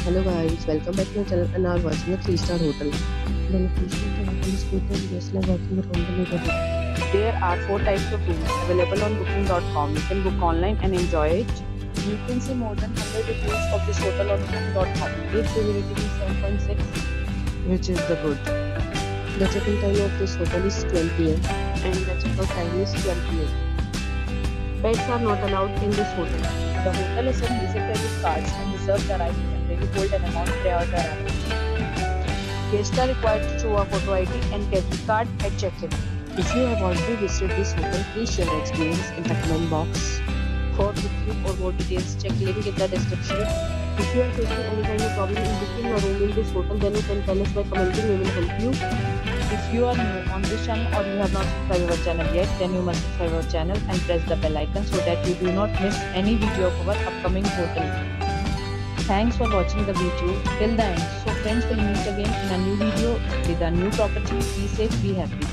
Hello guys, welcome back to my channel and now watching a 3-star hotel. The location of the hotel is good and guests like walking around the neighborhood. There are 4 types of rooms available on booking.com. You can book online and enjoy it. You can see more than 100 reviews of this hotel on booking.com. Its review rating is 7.6, which is the good. The check-in time of this hotel is 12 p.m. and the check-out time is 12 p.m. Pets are not allowed in this hotel. The hotel accepts basic credit cards and reserves the right to temporarily hold an amount prior to arrival. Guests are required to show a photo ID and credit card at check-in. If you have already visited this hotel, please share your experience in the comment box. For booking or more details, check link in the description. If you are facing any kind of problem in booking a room in this hotel, then you can tell us by commenting. We will help you. If you are new on this channel or you have not subscribed our channel yet, then you must subscribe our channel and press the bell icon so that you do not miss any video of our upcoming hotel. Thanks for watching the video till the end. So friends, will meet again in a new video with a new property. Be safe, be happy.